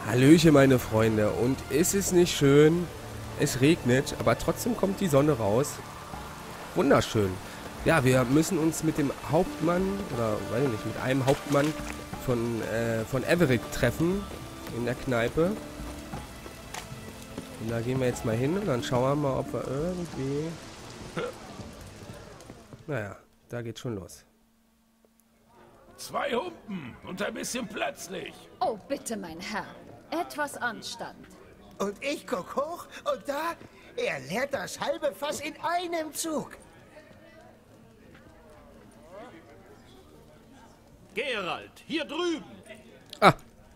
Hallöchen, meine Freunde. Und ist es nicht schön? Es regnet, aber trotzdem kommt die Sonne raus. Wunderschön. Ja, wir müssen uns mit dem Hauptmann, oder weiß ich nicht, mit einem Hauptmann von Everett treffen. In der Kneipe. Und da gehen wir jetzt mal hin und dann schauen wir mal, ob wir irgendwie... Naja, da geht's schon los. 2 Humpen und ein bisschen plötzlich. Oh, bitte, mein Herr. Etwas Anstand. Und ich guck hoch und da, er leert das halbe Fass in einem Zug. Gerald, hier drüben. Ah,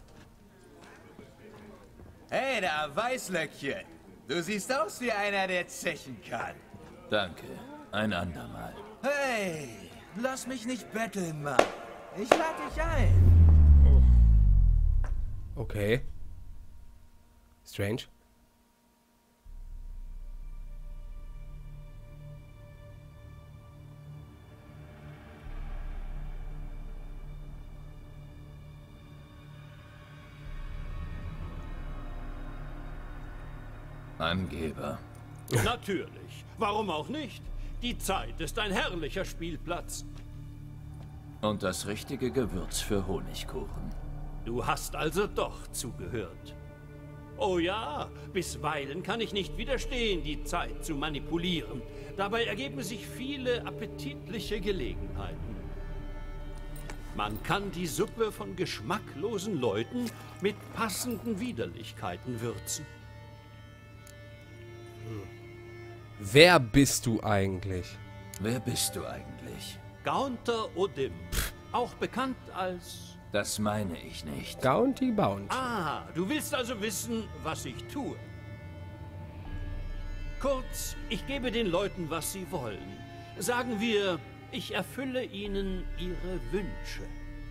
Hey, da Weißlöckchen. Du siehst aus wie einer, der zechen kann. Danke. Ein andermal. Hey, lass mich nicht betteln, Mann. Ich lade dich ein. okay. Strange. Angeber. Natürlich. Warum auch nicht? Die Zeit ist ein herrlicher Spielplatz. Und das richtige Gewürz für Honigkuchen. Du hast also doch zugehört. Oh ja, bisweilen kann ich nicht widerstehen, die Zeit zu manipulieren. Dabei ergeben sich viele appetitliche Gelegenheiten. Man kann die Suppe von geschmacklosen Leuten mit passenden Widerlichkeiten würzen. Wer bist du eigentlich? Wer bist du eigentlich? Gaunter Odim, auch bekannt als... Das meine ich nicht. Bounty Bound. Ah, du willst also wissen, was ich tue. Kurz, ich gebe den Leuten, was sie wollen. Sagen wir, ich erfülle ihnen ihre Wünsche.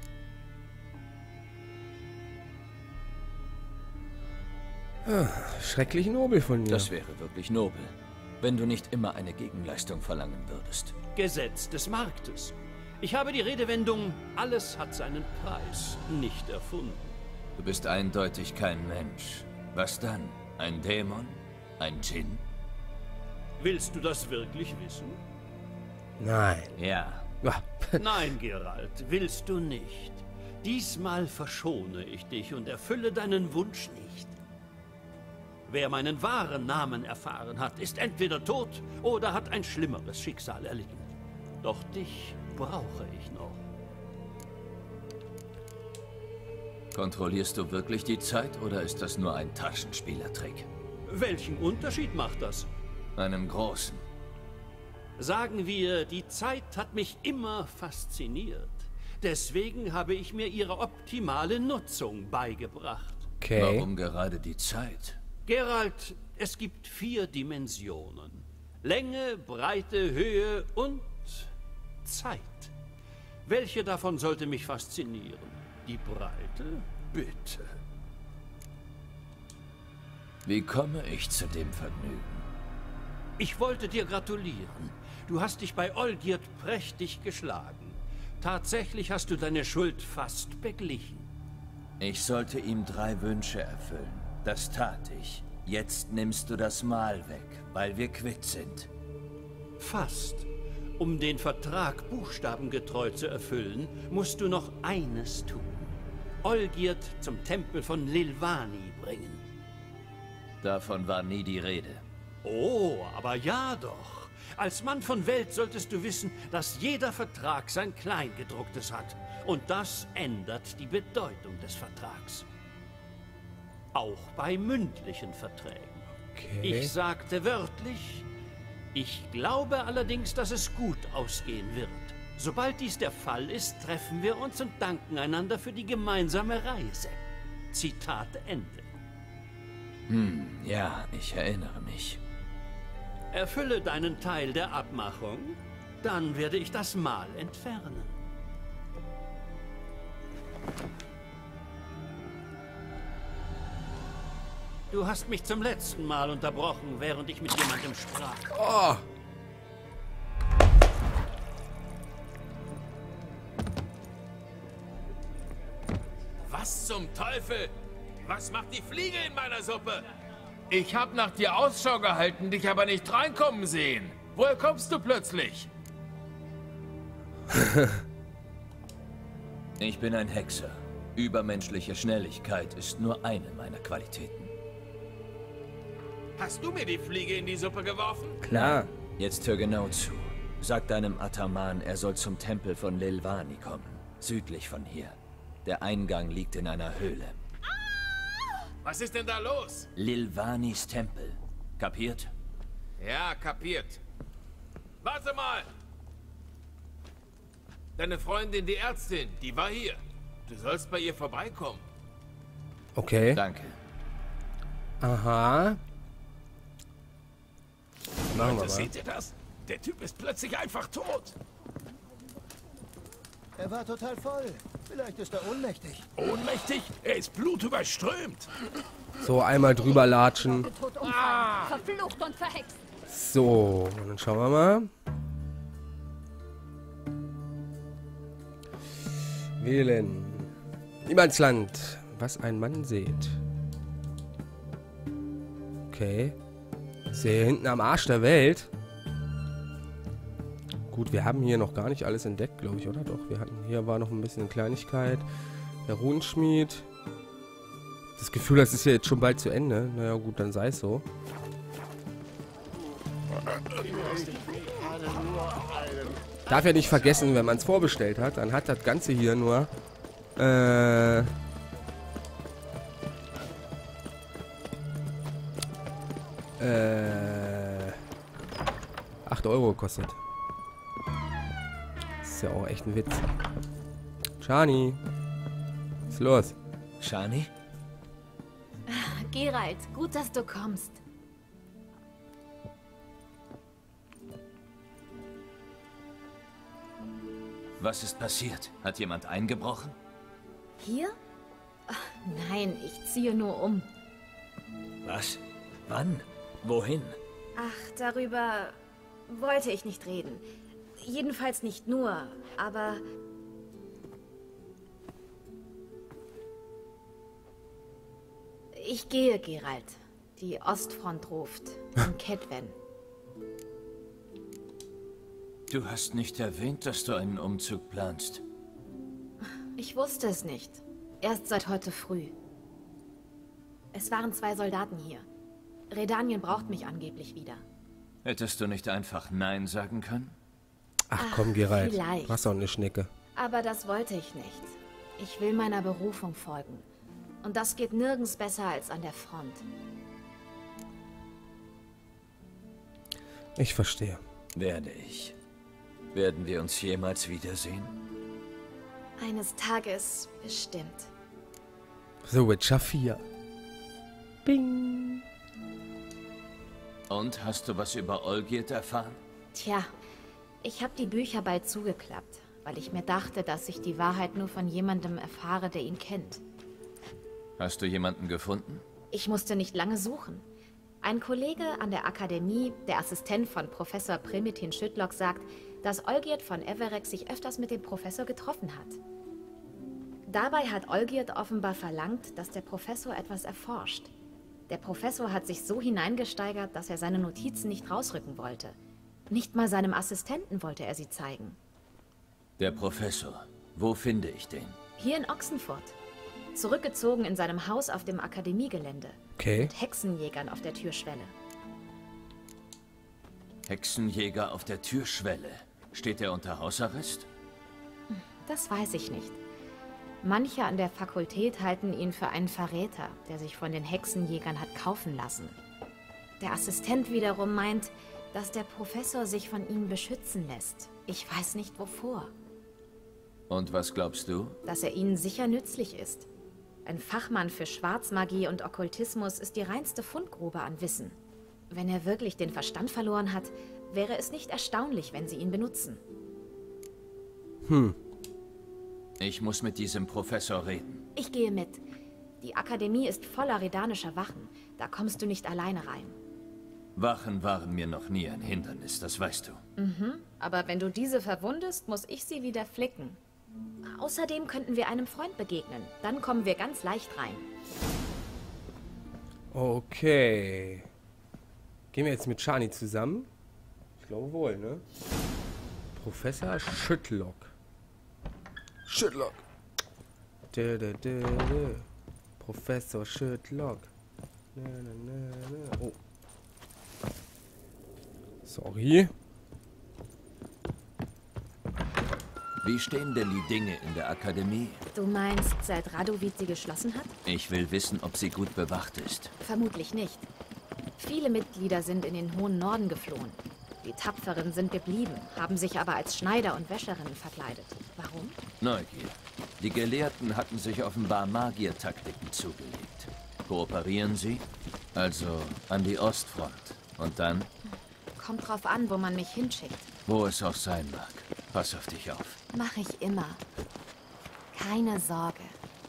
Schrecklich nobel von dir. Das wäre wirklich nobel, wenn du nicht immer eine Gegenleistung verlangen würdest. Gesetz des Marktes. Ich habe die Redewendung, alles hat seinen Preis, nicht erfunden. Du bist eindeutig kein Mensch. Was dann? Ein Dämon? Ein Djinn? Willst du das wirklich wissen? Nein. Ja. Ah, Nein, Gerald, willst du nicht. Diesmal verschone ich dich und erfülle deinen Wunsch nicht. Wer meinen wahren Namen erfahren hat, ist entweder tot oder hat ein schlimmeres Schicksal erlitten. Doch dich brauche ich noch. Kontrollierst du wirklich die Zeit oder ist das nur ein Taschenspielertrick? Welchen Unterschied macht das? Einen großen. Sagen wir, die Zeit hat mich immer fasziniert. Deswegen habe ich mir ihre optimale Nutzung beigebracht. okay. Warum gerade die Zeit? Gerald, es gibt 4 Dimensionen. Länge, Breite, Höhe und Zeit. Welche davon sollte mich faszinieren? Die Breite? Bitte. Wie komme ich zu dem Vergnügen? Ich wollte dir gratulieren. Du hast dich bei Olgierd prächtig geschlagen. Tatsächlich hast du deine Schuld fast beglichen. Ich sollte ihm 3 Wünsche erfüllen. Das tat ich. Jetzt nimmst du das Mal weg, weil wir quitt sind. Fast. Um den Vertrag buchstabengetreu zu erfüllen, musst du noch eines tun. Olgierd zum Tempel von Lilvani bringen. Davon war nie die Rede. Oh, aber ja doch. Als Mann von Welt solltest du wissen, dass jeder Vertrag sein Kleingedrucktes hat. Und das ändert die Bedeutung des Vertrags. Auch bei mündlichen Verträgen. Okay. Ich sagte wörtlich, ich glaube allerdings, dass es gut ausgehen wird. Sobald dies der Fall ist, treffen wir uns und danken einander für die gemeinsame Reise. Zitat Ende. Ja, ich erinnere mich. Erfülle deinen Teil der Abmachung, dann werde ich das Mal entfernen. Du hast mich zum letzten Mal unterbrochen, während ich mit jemandem sprach. Oh. Was zum Teufel? Was macht die Fliege in meiner Suppe? Ich hab nach dir Ausschau gehalten, dich aber nicht reinkommen sehen. Woher kommst du plötzlich? Ich bin ein Hexer. Übermenschliche Schnelligkeit ist nur eine meiner Qualitäten. Hast du mir die Fliege in die Suppe geworfen? Klar. Jetzt hör genau zu. Sag deinem Ataman, er soll zum Tempel von Lilvani kommen. Südlich von hier. Der Eingang liegt in einer Höhle. Was ist denn da los? Lilvanis Tempel. Kapiert? Ja, kapiert. Warte mal! Deine Freundin, die Ärztin, die war hier. Du sollst bei ihr vorbeikommen. Okay. Danke. Aha. Machen wir mal. Seht ihr das? Der Typ ist plötzlich einfach tot. Er war total voll. Vielleicht ist er ohnmächtig. Ohnmächtig? Er ist blutüberströmt. So, einmal drüber latschen. Tot umfallen. Verflucht und verhext. So, und dann schauen wir mal. Wählen. Niemandsland. Was ein Mann seht. Okay. Ist hier hinten am Arsch der Welt. Gut, wir haben hier noch gar nicht alles entdeckt, glaube ich, oder? Doch, wir hatten hier war noch ein bisschen Kleinigkeit. Der Runenschmied. Das Gefühl, das ist ja jetzt schon bald zu Ende. Naja, gut, dann sei es so. Darf ja nicht vergessen, wenn man es vorbestellt hat, dann hat das Ganze hier nur 8 Euro gekostet. Das ist ja auch echt ein Witz. Shani, was ist los? Shani? Geralt, gut, dass du kommst. Was ist passiert? Hat jemand eingebrochen? Hier? Ach, nein, ich ziehe nur um. Was? Wann? Wohin? Ach, darüber wollte ich nicht reden. Jedenfalls nicht nur, aber... Ich gehe, Geralt. Die Ostfront ruft. In Kedwen. Du hast nicht erwähnt, dass du einen Umzug planst. Ich wusste es nicht. Erst seit heute früh. Es waren 2 Soldaten hier. Redanien braucht mich angeblich wieder. Hättest du nicht einfach Nein sagen können? Ach komm, Geralt. vielleicht. Du hast doch eine Schnecke. Aber das wollte ich nicht. Ich will meiner Berufung folgen. Und das geht nirgends besser als an der Front. Ich verstehe. Werde ich. Werden wir uns jemals wiedersehen? Eines Tages bestimmt. The Witcher 4. Bing. Und, hast du was über Olgierd erfahren? Tja, ich habe die Bücher bald zugeklappt, weil ich mir dachte, dass ich die Wahrheit nur von jemandem erfahre, der ihn kennt. Hast du jemanden gefunden? Ich musste nicht lange suchen. Ein Kollege an der Akademie, der Assistent von Professor Primitin Schüttlock, sagt, dass Olgierd von Everec sich öfters mit dem Professor getroffen hat. Dabei hat Olgierd offenbar verlangt, dass der Professor etwas erforscht. Der Professor hat sich so hineingesteigert, dass er seine Notizen nicht rausrücken wollte. Nicht mal seinem Assistenten wollte er sie zeigen. Der Professor. Wo finde ich den? Hier in Ochsenfurt. Zurückgezogen in seinem Haus auf dem Akademiegelände. Okay. Mit Hexenjägern auf der Türschwelle. Hexenjäger auf der Türschwelle. Steht er unter Hausarrest? Das weiß ich nicht. Manche an der Fakultät halten ihn für einen Verräter, der sich von den Hexenjägern hat kaufen lassen. Der Assistent wiederum meint, dass der Professor sich von ihm beschützen lässt. Ich weiß nicht wovor. Und was glaubst du? Dass er ihnen sicher nützlich ist. Ein Fachmann für Schwarzmagie und Okkultismus ist die reinste Fundgrube an Wissen. Wenn er wirklich den Verstand verloren hat, wäre es nicht erstaunlich, wenn sie ihn benutzen. Ich muss mit diesem Professor reden. Ich gehe mit. Die Akademie ist voller redanischer Wachen. Da kommst du nicht alleine rein. Wachen waren mir noch nie ein Hindernis, das weißt du. Aber wenn du diese verwundest, muss ich sie wieder flicken. Außerdem könnten wir einem Freund begegnen. Dann kommen wir ganz leicht rein. Okay. Gehen wir jetzt mit Shani zusammen? Ich glaube wohl, ne? Professor Schüttlock. Schüttlock. Professor Schüttlock. Oh. Sorry. Wie stehen denn die Dinge in der Akademie? Du meinst, seit Radovid sie geschlossen hat? Ich will wissen, ob sie gut bewacht ist. Vermutlich nicht. Viele Mitglieder sind in den hohen Norden geflohen. Die Tapferen sind geblieben, haben sich aber als Schneider und Wäscherinnen verkleidet. Warum? Neugier. Die Gelehrten hatten sich offenbar Magiertaktiken zugelegt. Kooperieren sie? Also an die Ostfront. Und dann? Kommt drauf an, wo man mich hinschickt. Wo es auch sein mag. Pass auf dich auf. Mach ich immer. Keine Sorge.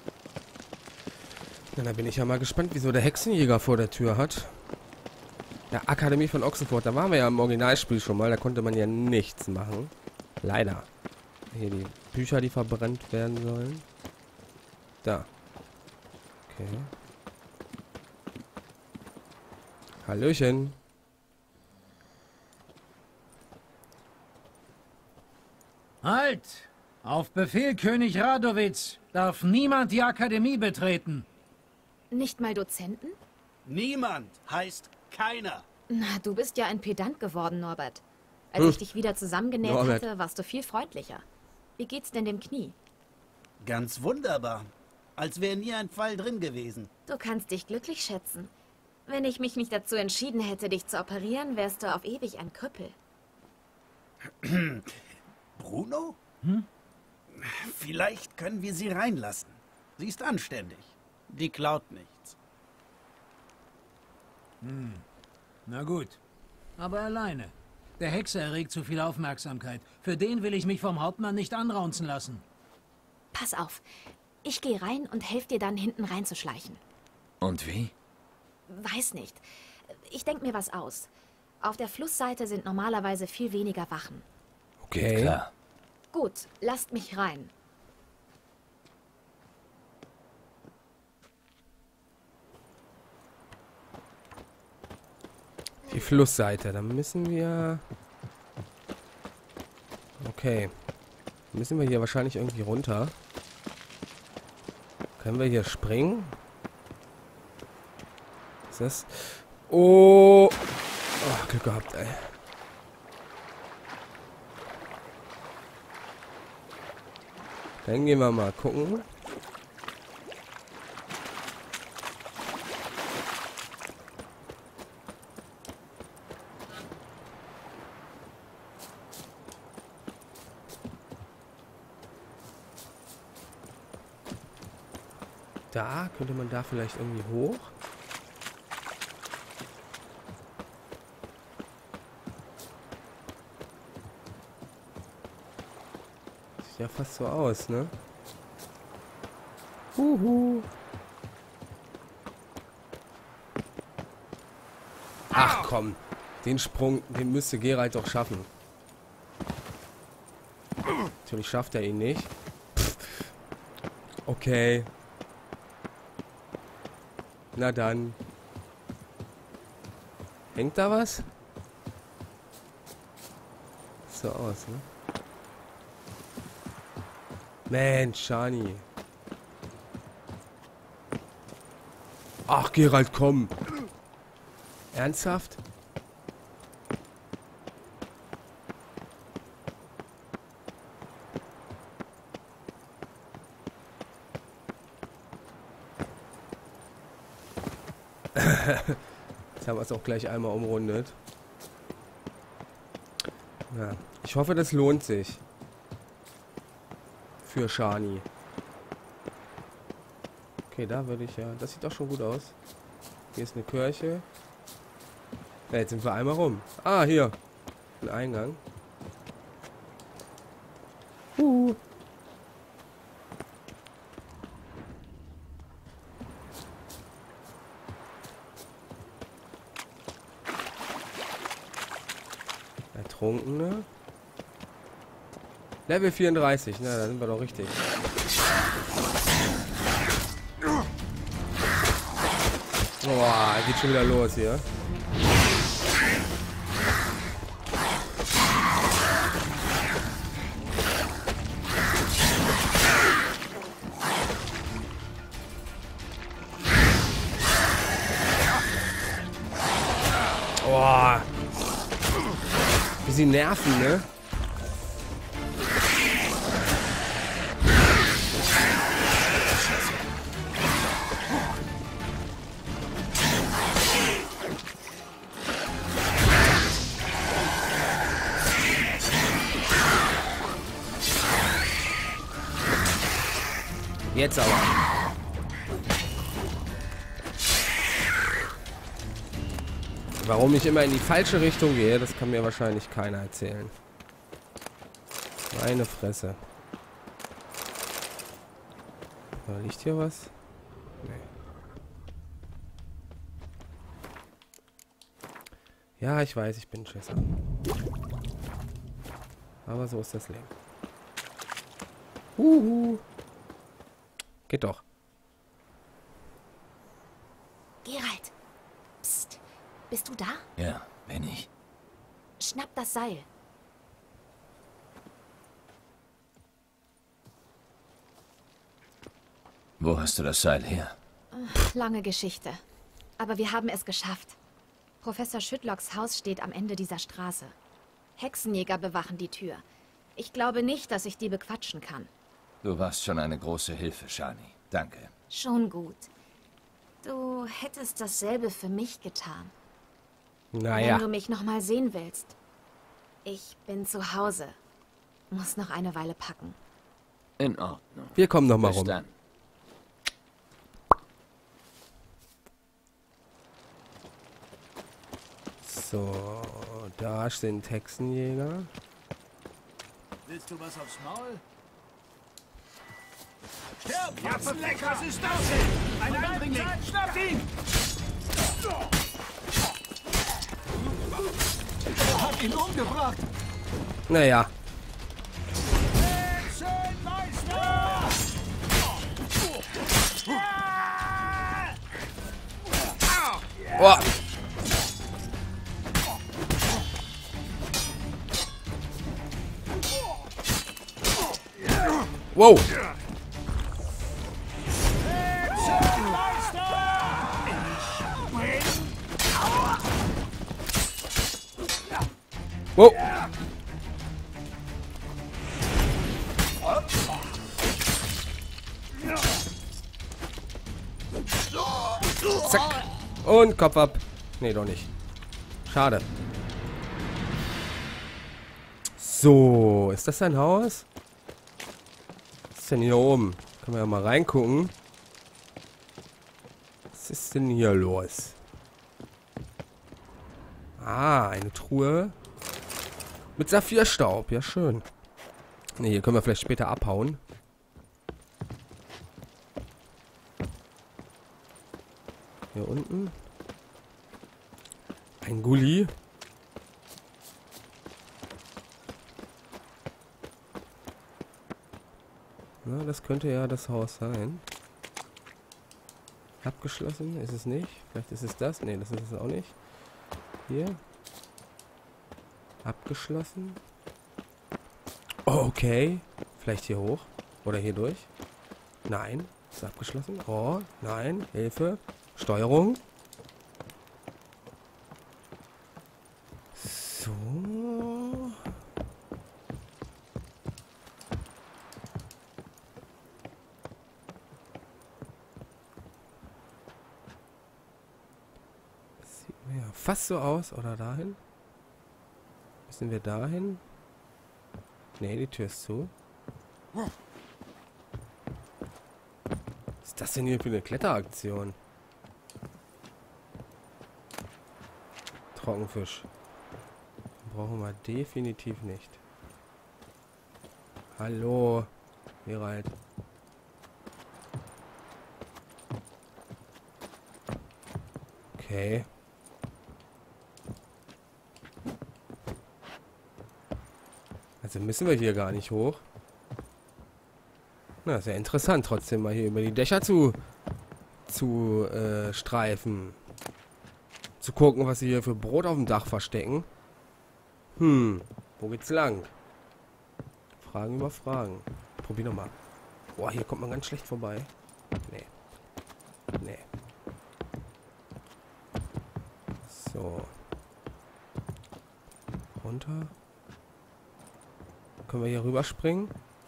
Na, da bin ich ja mal gespannt, wieso der Hexenjäger vor der Tür hat. Der Akademie von Oxenford, da waren wir ja im Originalspiel schon mal, da konnte man ja nichts machen. Leider. Hier die Bücher, die verbrannt werden sollen. Da. Okay. Hallöchen. Halt! Auf Befehl König Radowitz darf niemand die Akademie betreten. Nicht mal Dozenten? Niemand heißt keiner. Na, du bist ja ein Pedant geworden, Norbert. Als ich dich wieder zusammengenäht hatte, warst du viel freundlicher. Wie geht's denn dem Knie? Ganz wunderbar. Als wäre nie ein Fall drin gewesen. Du kannst dich glücklich schätzen. Wenn ich mich nicht dazu entschieden hätte, dich zu operieren, wärst du auf ewig ein Krüppel. Bruno? Vielleicht können wir sie reinlassen. Sie ist anständig. Die klaut nichts. Na gut. Aber alleine. Der Hexer erregt zu viel Aufmerksamkeit. Für den will ich mich vom Hauptmann nicht anraunzen lassen. Pass auf. Ich gehe rein und helfe dir dann, hinten reinzuschleichen. Und wie? Weiß nicht. Ich denke mir was aus. Auf der Flussseite sind normalerweise viel weniger Wachen. Okay. Klar. Gut, lasst mich rein. Die Flussseite, dann müssen wir... Okay. Müssen wir hier wahrscheinlich irgendwie runter. Können wir hier springen? Ist das... Oh! Oh, Glück gehabt, ey. Dann gehen wir mal gucken. Da könnte man da vielleicht irgendwie hoch. Sieht ja fast so aus, ne? Huhu. Ach komm, den Sprung, den müsste Geralt doch schaffen. Natürlich schafft er ihn nicht. Pff. Okay. Na dann. Hängt da was? So aus, ne? Mensch, Shani. Ach, Geralt, komm. Ernsthaft? Jetzt haben wir es auch gleich einmal umrundet. Ja, ich hoffe, das lohnt sich. Für Shani. Okay, da würde ich ja... Das sieht doch schon gut aus. Hier ist eine Kirche. Ja, jetzt sind wir einmal rum. Ah, hier. Ein Eingang. Ertrunkene. Level 34. Na, da sind wir doch richtig. Boah, geht schon wieder los hier. Boah. Wie sie nerven, ne? Jetzt aber. Warum ich immer in die falsche Richtung gehe, das kann mir wahrscheinlich keiner erzählen. Meine Fresse. Da liegt hier was? Nee. Ja, ich weiß, ich bin ein Schisser. Aber so ist das Leben. Geht doch. Geralt. Psst. Bist du da? Ja, bin ich. Schnapp das Seil. Wo hast du das Seil her? Lange Geschichte. Aber wir haben es geschafft. Professor Schüttlocks Haus steht am Ende dieser Straße. Hexenjäger bewachen die Tür. Ich glaube nicht, dass ich die bequatschen kann. Du warst schon eine große Hilfe, Shani. Danke. Schon gut. Du hättest dasselbe für mich getan. Naja. Wenn du mich noch mal sehen willst. Ich bin zu Hause. Muss noch eine Weile packen. In Ordnung. Wir kommen noch mal Bis rum. dann. So, da sind Hexenjäger. Willst du was aufs Maul? Stirb! Jappenleck, was ist das denn? Ein Eindringling! Schnappt ihn! Er hat ihn umgebracht! Naja. Oh. Wow. Wow. Zack. Und Kopf ab. Nee, doch nicht. Schade. So, ist das ein Haus? Was ist denn hier oben? Können wir ja mal reingucken. Was ist denn hier los? Ah, eine Truhe. Mit Saphirstaub. Ja, schön. Ne, hier können wir vielleicht später abhauen. Hier unten. Ein Gully. Na, das könnte ja das Haus sein. Abgeschlossen ist es nicht. Vielleicht ist es das. Ne, das ist es auch nicht. Hier. Abgeschlossen. Oh, okay. Vielleicht hier hoch. Oder hier durch. Nein. Ist abgeschlossen. Oh, nein. Hilfe. Steuerung. So. Sieht mir ja fast so aus. Oder dahin. Müssen wir dahin? Ne, die Tür ist zu. Was ist das denn hier für eine Kletteraktion? Trockenfisch. Brauchen wir definitiv nicht. Hallo, Geralt. Okay. Also müssen wir hier gar nicht hoch. Na, sehr interessant, trotzdem mal hier über die Dächer zu zu streifen. Zu gucken, was sie hier für Brot auf dem Dach verstecken. Wo geht's lang? Fragen über Fragen. Probier nochmal. Boah, hier kommt man ganz schlecht vorbei. Nee. Nee. So. Runter. Können wir hier rüberspringen?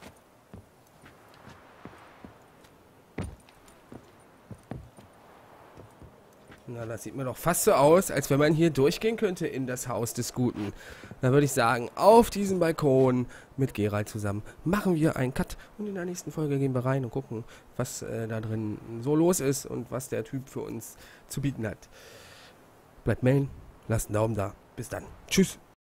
Na, das sieht mir doch fast so aus, als wenn man hier durchgehen könnte in das Haus des Guten. Dann würde ich sagen, auf diesem Balkon mit Geralt zusammen machen wir einen Cut. Und in der nächsten Folge gehen wir rein und gucken, was da drin so los ist und was der Typ für uns zu bieten hat. Bleibt melden, lasst einen Daumen da. Bis dann. Tschüss.